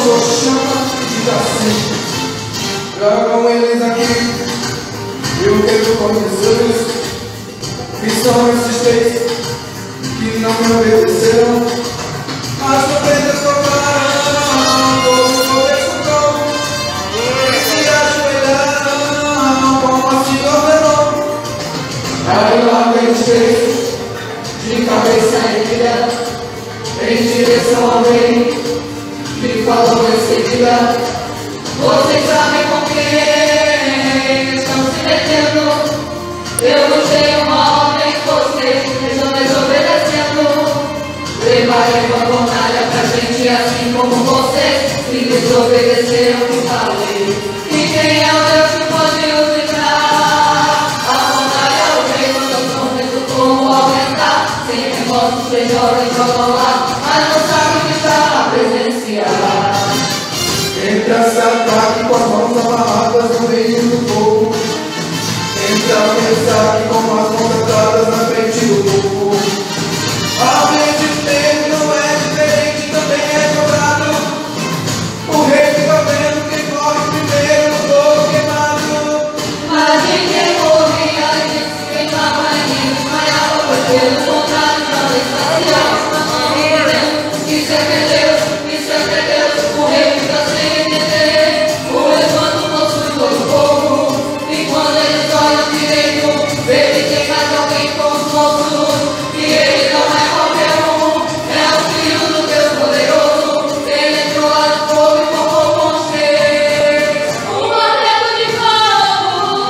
pastor chama e diz assim: tragam eles aqui. Eu quero conhecê-los. Que são esses três que não me obedeceram? As trombetas tocaram, todo o poder soprou, e se ajoelharam como assim ordenou. Aí lá vem os três, de cabeça erguida, em direção ao rei, que falou em seguida: vocês sabem com quem estão se metendo? Eu gostei um homem, vocês estão desobedecendo. Preparem uma fornalha pra gente, assim como vocês que desobedeceram o que falei. E quem é o Deus que pode usar a fornalha ao rei quando eu prometo como aumentar? Sem remorso, vocês jovens jogam lá, mas não sabem que está a presenciar. Entra Sadraque com as mãos amarradas no meio do fogo. Entra Mesaque com as mãos atadas na frente do povo. A mente dele não é diferente, também é dobrado. O rei fica vendo quem morre primeiro no fogo queimado. Mas ninguém morria e disse quem estava em mim desmaiava, pois pelo contrário não espaciava na mão de Deus. Isso é que Deus, isso é que Deus. O rei fica sem entender. O rebanho possui todo o povo, e quando eles olham direito, vê que tem mais alguém com os monstros. E ele não é qualquer um, é o filho do Deus poderoso. Ele entrou lá no fogo e formou com os três um martelo de fogo.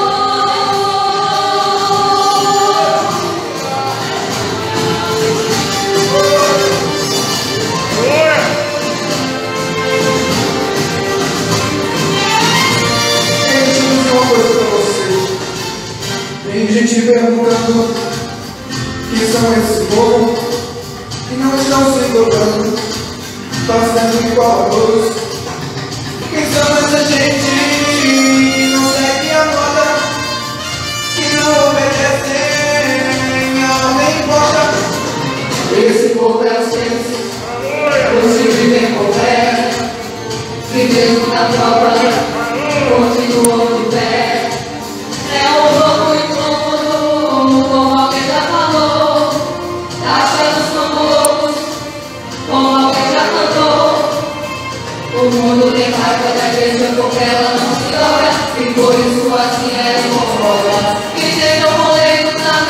Gente, vou dizer uma coisa pra vocês. Tem gente perguntando que são esse povo que não estão se dobrando, fazendo igual a todos. Quem são essa gente que não segue a moda, que não obedecem a ordem imposta? Esse povo é os crentes, os que vivem com fé, que mesmo na prova continuam de pé. É um pouco incômodo, como alguém já falou. Achando são loucos, como alguém já cantou. O mundo tem raiva da igreja porque ela não se dobra, e por isso assim ela incomoda. Que chegam moleiros a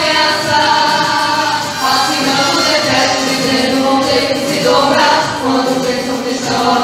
ameaçar, assinando decretos dizendo vão ter que se dobrar. Quando pensam que estão a